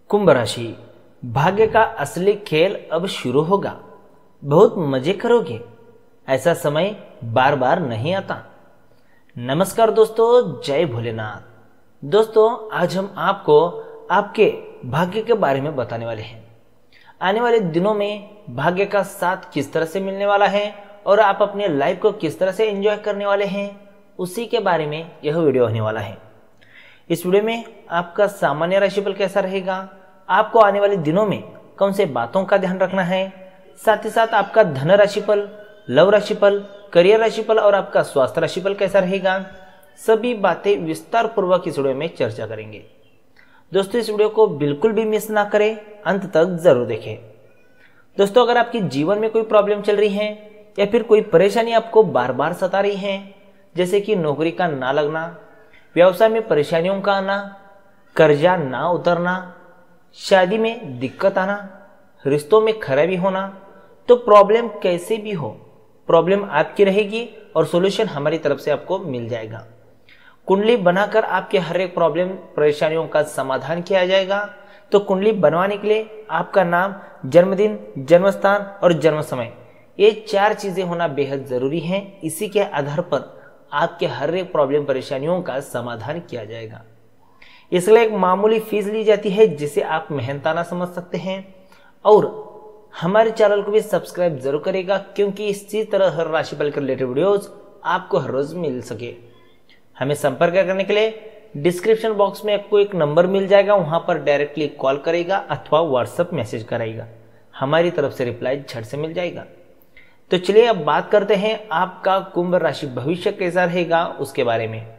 कुंभ राशि, भाग्य का असली खेल अब शुरू होगा। बहुत मजे करोगे, ऐसा समय बार बार नहीं आता। नमस्कार दोस्तों, जय भोलेनाथ। दोस्तों, आज हम आपको आपके भाग्य के बारे में बताने वाले हैं। आने वाले दिनों में भाग्य का साथ किस तरह से मिलने वाला है और आप अपने लाइफ को किस तरह से एंजॉय करने वाले हैं, उसी के बारे में यह वीडियो होने वाला है। इस वीडियो में आपका सामान्य राशिफल कैसा रहेगा, आपको आने वाले दिनों में कौन से बातों का ध्यान रखना है, साथ ही साथ आपका धन राशिफल, लव राशिफल, करियर राशिफल और आपका स्वास्थ्य राशिफल कैसा रहेगा, सभी बातें विस्तार पूर्वक इस वीडियो में चर्चा करेंगे। दोस्तों, इस वीडियो को बिल्कुल भी मिस ना करें, अंत तक जरूर देखें। दोस्तों, अगर आपके जीवन में कोई प्रॉब्लम चल रही है या फिर कोई परेशानी आपको बार बार सता रही है, जैसे कि नौकरी का ना लगना, व्यवसाय में परेशानियों का आना, कर्जा ना उतरना, शादी में दिक्कत आना, रिश्तों में खराबी होना, तो प्रॉब्लम कैसे भी हो, प्रॉब्लम आपकी रहेगी और सॉल्यूशन हमारी तरफ से आपको मिल जाएगा। कुंडली बनाकर आपके हर एक प्रॉब्लम परेशानियों का समाधान किया जाएगा। तो कुंडली बनवाने के लिए आपका नाम, जन्मदिन, जन्मस्थान और जन्म समय, ये 4 चीजें होना बेहद जरूरी है। इसी के आधार पर आपके हर एक प्रॉब्लम परेशानियों का समाधान किया जाएगा। इसलिए एक मामूली फीस ली जाती है, जिसे आप मेहनताना समझ सकते हैं। और हमारे चैनल को भी सब्सक्राइब जरूर करेगा, क्योंकि इसी तरह हर राशिफल के रिलेटेड वीडियोस आपको हर रोज मिल सके। हमें संपर्क करने के लिए डिस्क्रिप्शन बॉक्स में आपको एक नंबर मिल जाएगा, वहां पर डायरेक्टली कॉल करेगा अथवा व्हाट्सएप मैसेज कराएगा। हमारी तरफ से रिप्लाई झट से मिल जाएगा। तो चलिए अब बात करते हैं आपका कुंभ राशि भविष्य कैसा रहेगा उसके बारे में।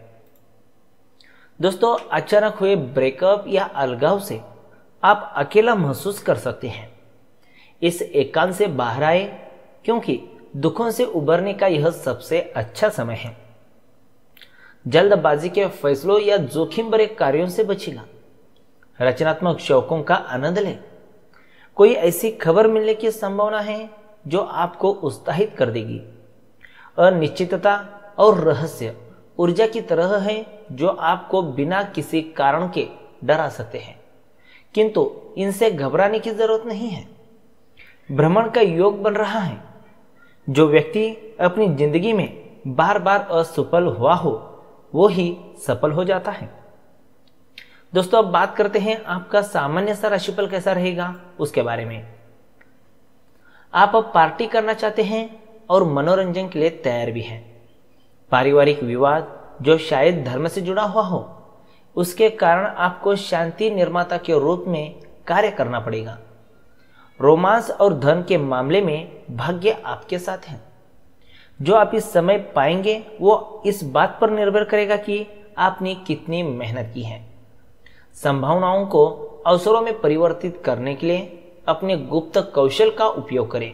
दोस्तों, अचानक हुए ब्रेकअप या अलगाव से आप अकेला महसूस कर सकते हैं। इस एकांत से बाहर आए, क्योंकि दुखों से उबरने का यह सबसे अच्छा समय है। जल्दबाजी के फैसलों या जोखिम भरे कार्यों से बचेगा। रचनात्मक शौकों का आनंद लें। कोई ऐसी खबर मिलने की संभावना है जो आपको उत्साहित कर देगी। अनिश्चितता और रहस्य ऊर्जा की तरह है, जो आपको बिना किसी कारण के डरा सकते हैं, किंतु इनसे घबराने की जरूरत नहीं है। भ्रमण का योग बन रहा है। जो व्यक्ति अपनी जिंदगी में बार बार असफल हुआ हो, वो ही सफल हो जाता है। दोस्तों, अब बात करते हैं आपका सामान्य सा राशिफल कैसा रहेगा उसके बारे में। आप अब पार्टी करना चाहते हैं और मनोरंजन के लिए तैयार भी हैं। पारिवारिक विवाद जो शायद धर्म से जुड़ा हुआ हो, उसके कारण आपको शांति निर्माता के रूप में कार्य करना पड़ेगा। रोमांस और धन के मामले में भाग्य आपके साथ है। जो आप इस समय पाएंगे वो इस बात पर निर्भर करेगा कि आपने कितनी मेहनत की है। संभावनाओं को अवसरों में परिवर्तित करने के लिए अपने गुप्त कौशल का उपयोग करें।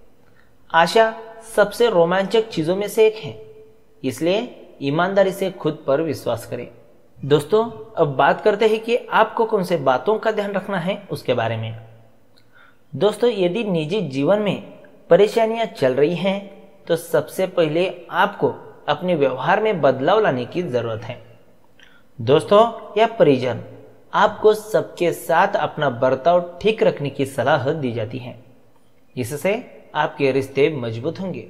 आशा सबसे रोमांचक चीजों में से एक है, इसलिए ईमानदारी से खुद पर विश्वास करें। दोस्तों, अब बात करते हैं कि आपको कौन से बातों का ध्यान रखना है उसके बारे में। दोस्तों, यदि निजी जीवन में परेशानियां चल रही हैं, तो सबसे पहले आपको अपने व्यवहार में बदलाव लाने की जरूरत है। दोस्तों या परिजन, आपको सबके साथ अपना बर्ताव ठीक रखने की सलाह दी जाती है। इससे आपके रिश्ते मजबूत होंगे।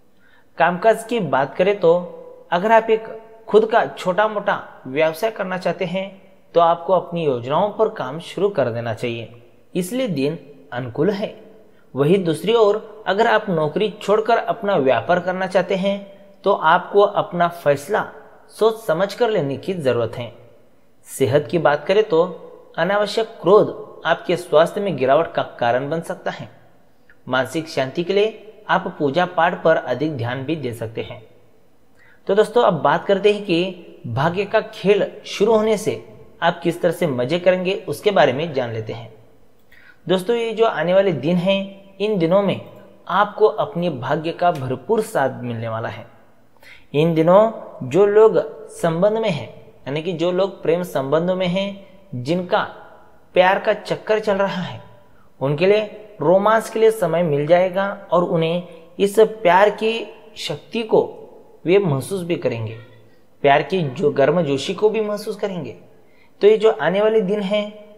कामकाज की बात करें तो अगर आप एक खुद का छोटा मोटा व्यवसाय करना चाहते हैं, तो आपको अपनी योजनाओं पर काम शुरू कर देना चाहिए, इसलिए दिन अनुकूल है। वही दूसरी ओर अगर आप नौकरी छोड़कर अपना व्यापार करना चाहते हैं, तो आपको अपना फैसला सोच समझ कर लेने की जरूरत है। सेहत की बात करें तो अनावश्यक क्रोध आपके स्वास्थ्य में गिरावट का कारण बन सकता है। मानसिक शांति के लिए आप पूजा पाठ पर अधिक ध्यान भी दे सकते हैं। तो दोस्तों, अब बात करते हैं कि भाग्य का खेल शुरू होने से आप किस तरह से मजे करेंगे उसके बारे में जान लेते हैं। दोस्तों, ये जो आने वाले दिन हैं, इन दिनों में आपको अपने भाग्य का भरपूर साथ मिलने वाला है। इन दिनों जो लोग संबंध में हैं, यानी कि जो लोग प्रेम संबंधों में हैं, जिनका प्यार का चक्कर चल रहा है, उनके लिए रोमांस के लिए समय मिल जाएगा और उन्हें इस प्यार की शक्ति को वे महसूस भी करेंगे। प्यार की जो गर्मजोशी को भी महसूस करेंगे। तो ये जो आने वाले दिन हैं,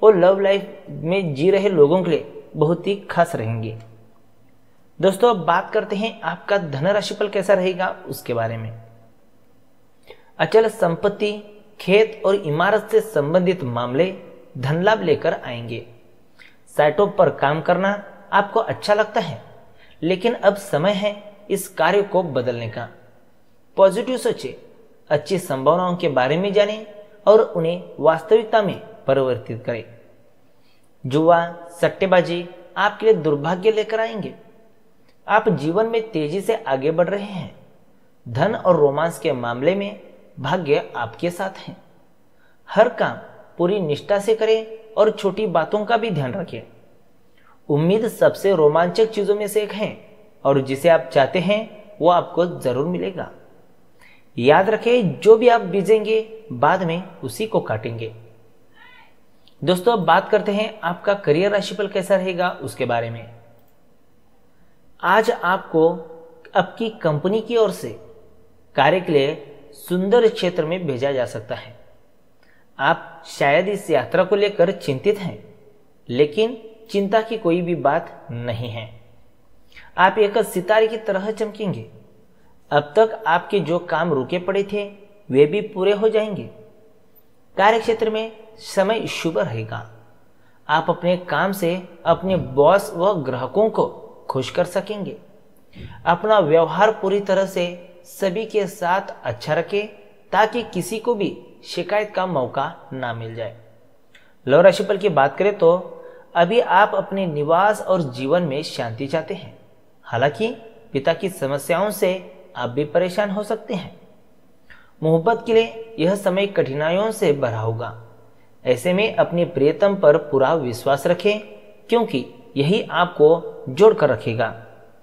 और लव लाइफ में जी रहे लोगों के लिए बहुत ही खास रहेंगे। दोस्तों अब बात करते हैं आपका धन राशिफल कैसा रहेगा उसके बारे में। अचल संपत्ति, खेत और इमारत से संबंधित मामले धन लाभ लेकर आएंगे। साइटों पर काम करना आपको अच्छा लगता है, लेकिन अब समय है इस कार्य को बदलने का। पॉजिटिव सोचें, अच्छी संभावनाओं के बारे में जानें और उन्हें वास्तविकता में परिवर्तित करें। जुआ, सट्टेबाजी आपके लिए दुर्भाग्य लेकर आएंगे। आप जीवन में तेजी से आगे बढ़ रहे हैं। धन और रोमांस के मामले में भाग्य आपके साथ है। हर काम पूरी निष्ठा से करें और छोटी बातों का भी ध्यान रखें। उम्मीद सबसे रोमांचक चीजों में से एक है और जिसे आप चाहते हैं वो आपको जरूर मिलेगा। याद रखें, जो भी आप बीजेंगे बाद में उसी को काटेंगे। दोस्तों अब बात करते हैं आपका करियर राशिफल कैसा रहेगा उसके बारे में। आज आपको आपकी कंपनी की ओर से कार्य के लिए सुंदर क्षेत्र में भेजा जा सकता है। आप शायद इस यात्रा को लेकर चिंतित हैं, लेकिन चिंता की कोई भी बात नहीं है। आप एक सितारे की तरह चमकेंगे। अब तक आपके जो काम रुके पड़े थे वे भी पूरे हो जाएंगे। कार्य क्षेत्र में समय शुभ रहेगा। आप अपने काम से अपने बॉस व ग्राहकों को खुश कर सकेंगे। अपना व्यवहार पूरी तरह से सभी के साथ अच्छा रखें ताकि किसी को भी शिकायत का मौका ना मिल जाए। लव राशिफल की बात करें तो अभी आप अपने निवास और जीवन में शांति चाहते हैं। हालांकि पिता की समस्याओं से आप भी परेशान हो सकते हैं। मोहब्बत के लिए यह समय कठिनाइयों से भरा होगा। ऐसे में अपने प्रियतम पर पूरा विश्वास रखें, क्योंकि यही आपको जोड़ कर रखेगा।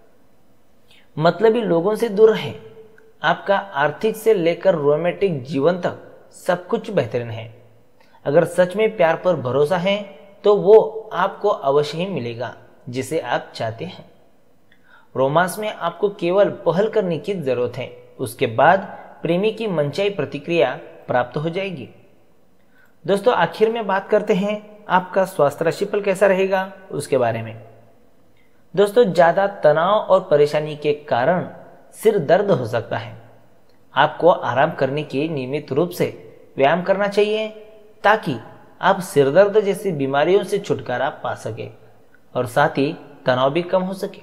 मतलबी लोगों से दूर रहें। आपका आर्थिक से लेकर रोमांटिक जीवन तक सब कुछ बेहतरीन है। अगर सच में प्यार पर भरोसा है तो वो आपको अवश्य ही मिलेगा जिसे आप चाहते हैं। रोमांस में आपको केवल पहल करने की जरूरत है, उसके बाद प्रेमी की मनचाही प्रतिक्रिया प्राप्त हो जाएगी। दोस्तों आखिर में बात करते हैं आपका स्वास्थ्य राशिफल कैसा रहेगा उसके बारे में। दोस्तों ज्यादा तनाव और परेशानी के कारण सिर दर्द हो सकता है। आपको आराम करने के नियमित रूप से व्यायाम करना चाहिए ताकि आप सिर दर्द जैसी बीमारियों से छुटकारा पा सके और साथ ही तनाव भी कम हो सके।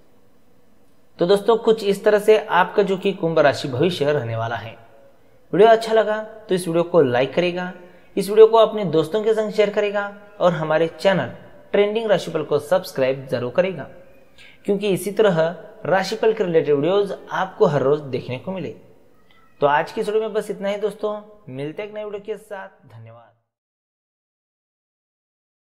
तो दोस्तों कुछ इस तरह से आपका जो कि कुंभ राशि भविष्य रहने वाला है। वीडियो अच्छा लगा तो इस वीडियो को लाइक करेगा, इस वीडियो को अपने दोस्तों के संग शेयर करेगा और हमारे चैनल ट्रेंडिंग राशिफल को सब्सक्राइब जरूर करेगा, क्योंकि इसी तरह राशिफल के रिलेटेड वीडियोस आपको हर रोज देखने को मिले। तो आज की वीडियो में बस इतना ही दोस्तों, मिलते हैं एक नए वीडियो के साथ। धन्यवाद।